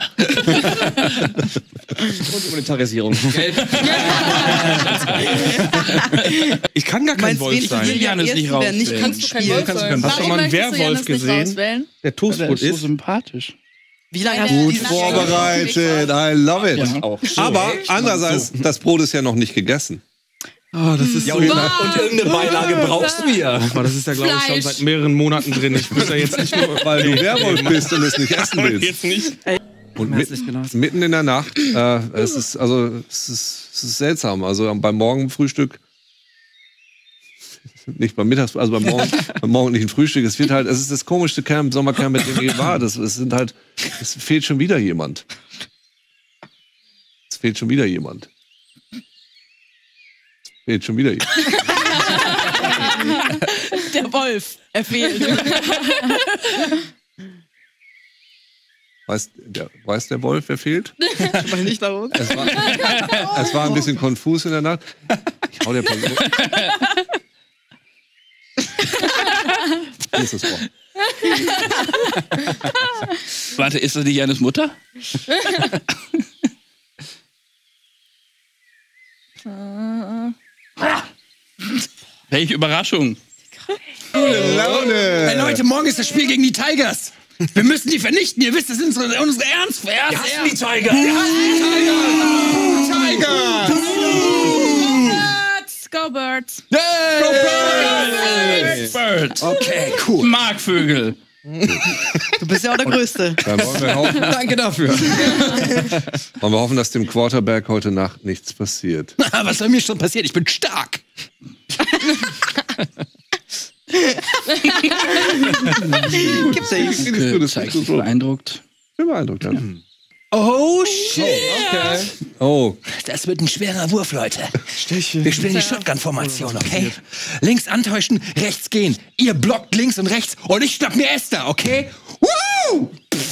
Und Monetarisierung. Ich kann gar kein Wolf sein. Janis nicht rauswählen. Kannst du kein Wolf sein? Hast du schon mal einen Werwolf gesehen, der Toastbrot ist? Sympathisch. Wie lange Gut vorbereitet, I love it. Aber andererseits, das Brot ist ja noch nicht gegessen. Oh, das ist so. Und irgendeine Beilage brauchst du ja. Aber das ist ja, glaube ich, schon seit mehreren Monaten drin. Ich muss ja jetzt nicht nur, weil du Werwolf bist und es nicht essen willst. Jetzt nicht. Und mitten in der Nacht, es ist seltsam. Also beim Morgenfrühstück, nicht beim Mittags, also beim morgendlichen Frühstück, es ist das komischste Sommercamp, mit dem je war. Es fehlt schon wieder jemand. Der Wolf, er fehlt. Weiß der Wolf, wer fehlt? Nicht da unten. Es war ein bisschen konfus in der Nacht. Ich hau der Person. Hier ist das Wort. Warte, ist das nicht Janis Mutter? Welche Überraschung. Laune. Hey Leute, morgen ist das Spiel gegen die Tigers. Wir müssen die vernichten. Ihr wisst, das sind unsere Ernst. Wir hassen die Tigers. Let's go, Birds. Birds. Go Birds! Okay, cool. Markvögel. Du bist ja auch der Größte. Dann wollen wir hoffen, Danke dafür. wollen wir hoffen, dass dem Quarterback heute Nacht nichts passiert. Was soll mir schon passieren? Ich bin stark. Gibt's ja Ich bin beeindruckt. beeindruckt, ja. Oh, shit. Okay. Oh. Das wird ein schwerer Wurf, Leute. Wir spielen die Shotgun-Formation, okay? Links antäuschen, rechts gehen. Ihr blockt links und rechts und ich schnapp mir Esther, okay? Woo!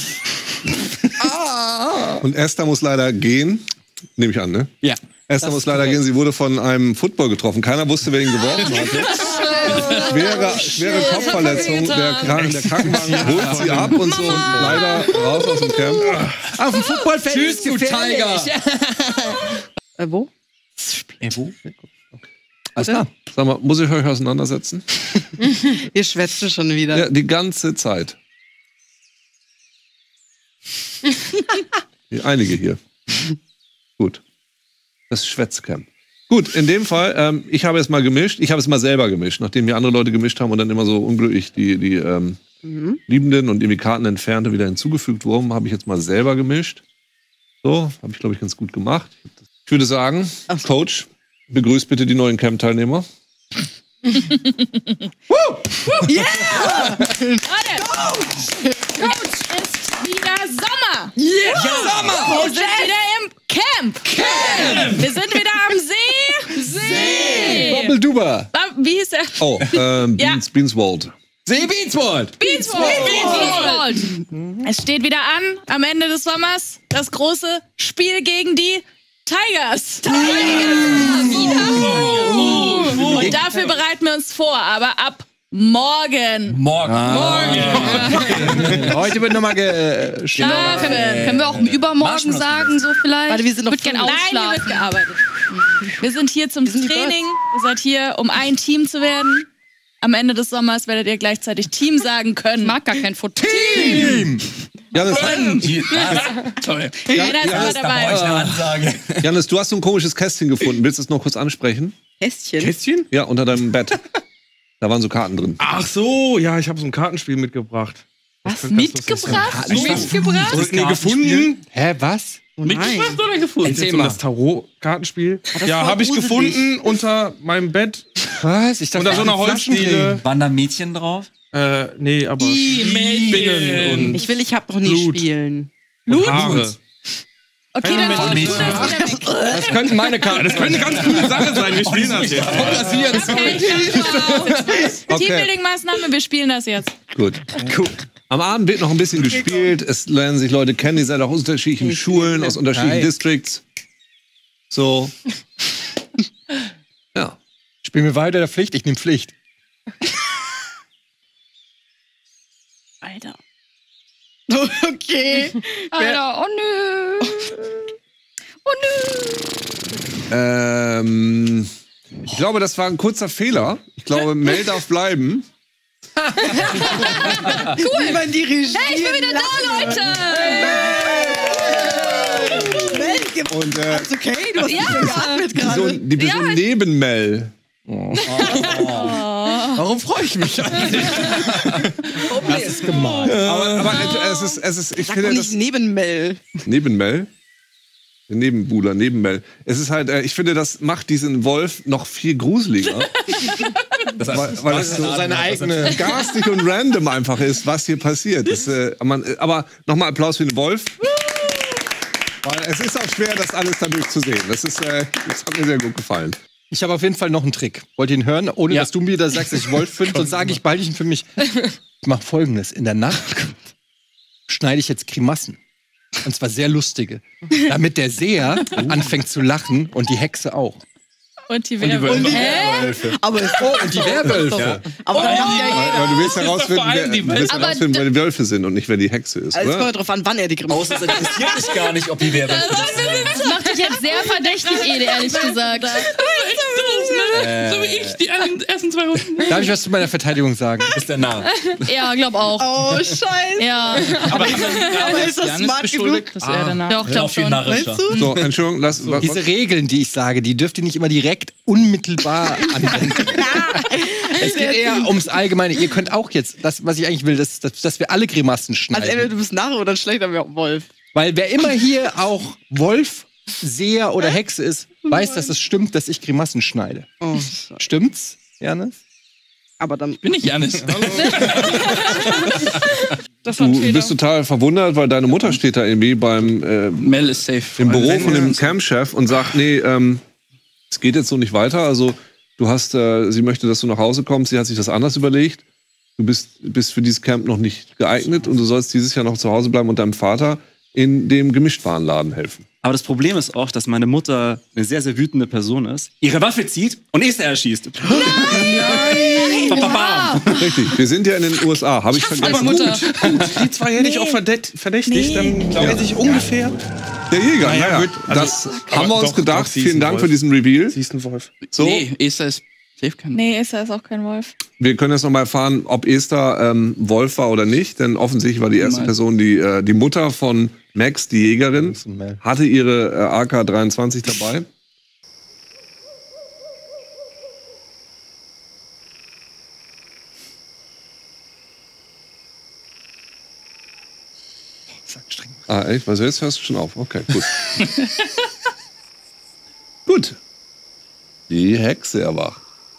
Und Esther muss leider gehen. Nehme ich an, ne? Ja. Esther muss leider gehen. Sie wurde von einem Football getroffen. Keiner wusste, wer ihn geworfen hatte. Schwere Kopfverletzung. Der Krankenwagen holt sie ab und so. Und leider raus aus dem Camp. Auf dem Footballfeld. Tschüss, du Tiger. Wo? Wo? Alles klar. Sag mal, muss ich euch auseinandersetzen? Ihr schwätzt schon wieder. Ja, die ganze Zeit. Einige hier. Gut. Das Schwätzcamp. Gut, in dem Fall, ich habe es mal gemischt. Ich habe es mal selber gemischt, nachdem mir andere Leute gemischt haben und dann immer so unglücklich die Liebenden und die Karten entfernt und wieder hinzugefügt wurden, habe ich jetzt mal selber gemischt. So, habe ich, glaube ich, ganz gut gemacht. Ich würde sagen, Coach, begrüßt bitte die neuen Camp-Teilnehmer. Yeah! Coach, ist wieder Sommer. Yeah! Sommer! Wir sind wieder im Camp. Wir sind wieder am See. Doppelduber. Wie hieß der? Oh, Beanswald. See Beanswald. Beanswald. Es steht wieder an, am Ende des Sommers, das große Spiel gegen die Tigers. Und dafür bereiten wir uns vor, aber ab morgen. Heute wird nochmal geschlafen. Können wir auch übermorgen sagen, so vielleicht? Warte, wir sind noch gerne ausschlafen. Nein, hier wird gearbeitet. Wir sind hier zum Training. Ihr seid hier, um ein Team zu werden. Am Ende des Sommers werdet ihr gleichzeitig Team sagen können. Ich mag gar kein Foto. Team! Janis, toll. Janis, du hast so ein komisches Kästchen gefunden. Willst du es noch kurz ansprechen? Kästchen? Ja, unter deinem Bett. Da waren so Karten drin. Ach so, ja, ich habe so ein Kartenspiel mitgebracht. Was? Mitgebracht? Nee, gefunden. Hä, was? Mitgebracht oder gefunden? Erzähl mal. mal. Das Tarot-Kartenspiel. Ja, habe ich gefunden unter meinem Bett. Was? Ich dachte, unter so einer Holzdiele. Waren da Mädchen drauf? Nee, aber Spinnen und ich hab noch nie spielen. Blut? Haare. Okay, dann musst du das wieder weg. Das könnten meine Karten. Das könnte eine ganz coole Sache sein. Wir spielen das jetzt. Teambuilding-Maßnahme, wir spielen das jetzt. Gut. Am Abend wird noch ein bisschen gespielt. Es lernen sich Leute kennen, die sind aus unterschiedlichen Schulen, aus unterschiedlichen Districts. So. Ja. Spielen wir weiter der Pflicht? Ich nehme Pflicht. Alter. Okay. Alter, oh nö. Oh nö. Ich glaube, das war ein kurzer Fehler. Ich glaube, Mel darf bleiben. Cool. Die Regie. Hey, ich bin wieder da, Leute. Und, ist okay, du hast mich geatmet gerade. Die Person neben Mel. Warum freue ich mich eigentlich? Das ist gemein. Aber es ist, ich finde das neben Mel. Neben Mel? Nebenbuhler, neben Mel. Es ist halt, ich finde, das macht diesen Wolf noch viel gruseliger. weil es so seine eigene garstig und random einfach ist, was hier passiert. Das, aber nochmal Applaus für den Wolf. Weil es ist auch schwer, das alles dadurch zu sehen. Das hat mir sehr gut gefallen. Ich habe auf jeden Fall noch einen Trick. Wollt ihr ihn hören? Ohne dass du mir da sagst, dass ich Wolf bin, sonst sage ich, behalte ich ihn für mich. Ich mache Folgendes. In der Nacht schneide ich jetzt Grimassen. Und zwar sehr lustige. Damit der Seher anfängt zu lachen und die Hexe auch. Und die Werwölfe. Aber und die Werwölfe. Ja. Aber du willst herausfinden, wer die Wölfe sind und nicht, wer die Hexe ist. Also es kommt drauf an, wann er die Grimassen interessiert mich gar nicht, ob die Werwölfe sind. Das macht dich jetzt sehr verdächtig, Ede, ehrlich gesagt. So wie ich die ersten nächsten 2 Runden. Darf ich was zu meiner Verteidigung sagen? Ist der Narr. Ja, glaub auch. Oh, scheiße. Ja. Aber ist das smart genug? Dass er danach. Doch, glaub schon. Weißt du? So, Entschuldigung, Diese Regeln, die ich sage, die dürft ihr nicht immer direkt unmittelbar anwenden. Es geht eher ums Allgemeine. Ihr könnt auch jetzt, das, was ich eigentlich will, dass wir alle Grimassen schneiden. Also entweder du bist Narr oder ein schlechter Wolf. Weil wer immer hier auch Wolf, Seher oder Hexe ist, weiß, dass es stimmt, dass ich Grimassen schneide. Oh, Stimmt's, Janis? Aber dann bin ich Janis. Du bist total verwundert, weil deine Mutter steht da irgendwie beim Mel ist safe. Im Büro von dem Campchef und sagt, nee, es geht jetzt so nicht weiter. Also du hast, sie möchte, dass du nach Hause kommst. Sie hat sich das anders überlegt. Du bist für dieses Camp noch nicht geeignet und du sollst dieses Jahr noch zu Hause bleiben und deinem Vater in dem Gemischtwarenladen helfen. Aber das Problem ist auch, dass meine Mutter eine sehr, sehr wütende Person ist, ihre Waffe zieht und Esther erschießt. Nein! Richtig, wir sind ja in den USA, habe ich vergessen. Aber gut, die 2 hätte ich auch verdächtig, dann weiß ich ungefähr. Der Jäger, naja, gut. Das haben wir uns gedacht. Vielen Dank für diesen Reveal. Sie ist ein Wolf. So. Nee, Esther ist safe kein Wolf. Nee, Esther ist auch kein Wolf. Wir können jetzt noch mal erfahren, ob Esther Wolf war oder nicht, denn offensichtlich war die erste Person, die Mutter von Max, die Jägerin, hatte ihre AK-23 dabei. Ah, echt? Also jetzt hörst du schon auf. Okay, gut. Gut. Die Hexe erwacht.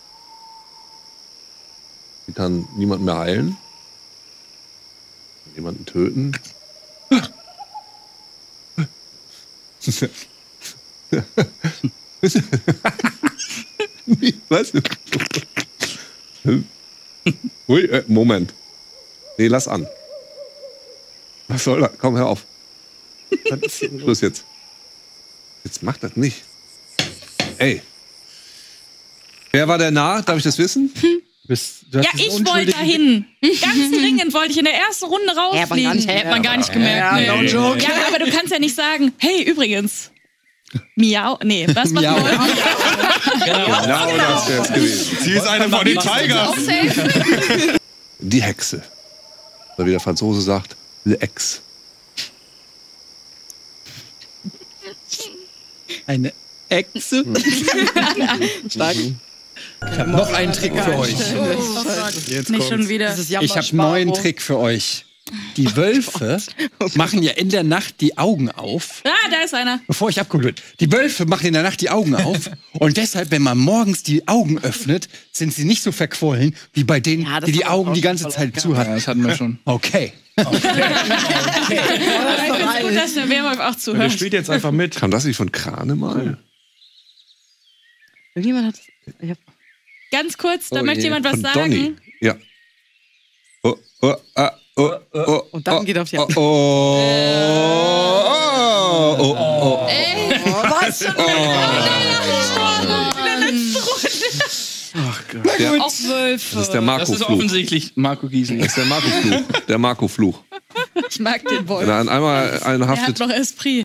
Sie kann niemanden mehr heilen. Jemanden töten. Was? Ui, Moment. Nee, lass an. Was soll das? Komm, hör auf. Schluss jetzt. Jetzt mach das nicht. Ey. Wer war der Narr? Darf ich das wissen? Ja, ich wollte dahin. Ganz dringend wollte ich in der ersten Runde rausfliegen. Hätte man gar nicht gemerkt. Ja, no joke. Ja, aber du kannst ja nicht sagen, hey, übrigens. Miau. Nee, was macht Miau. Wolf? Genau das wär's gewesen. Sie ist eine von den Tigers. Die Hexe. Oder wie der Franzose sagt, le Ex. Eine Echse? Stark. Ich habe noch einen Trick für euch. Jetzt nicht schon wieder. Ich habe einen neuen Trick für euch. Die Wölfe machen ja in der Nacht die Augen auf. Ah, da ist einer. Bevor ich abgeholt bin. Die Wölfe machen in der Nacht die Augen auf. Und deshalb, wenn man morgens die Augen öffnet, sind sie nicht so verquollen, wie bei denen, die die Augen die ganze Zeit zu hatten. Ja, das hatten wir schon. Okay. Ich finde es gut, dass der Werwolf auch zuhört. Der spielt jetzt einfach mit. Kam das nicht von Krane mal? Irgendjemand hat das. Ganz kurz, da möchte jemand was Von sagen. Donny. Ja. Und dann geht auf die Was schon? Ach Gott. Auch Wölfe. Das ist der Marco-Fluch. Das ist offensichtlich Marco Giesing. Das ist der Marco-Fluch. Der Marco-Fluch. Ich mag den Wolf. Wenn er einmal einen Er haftet. hat noch Esprit.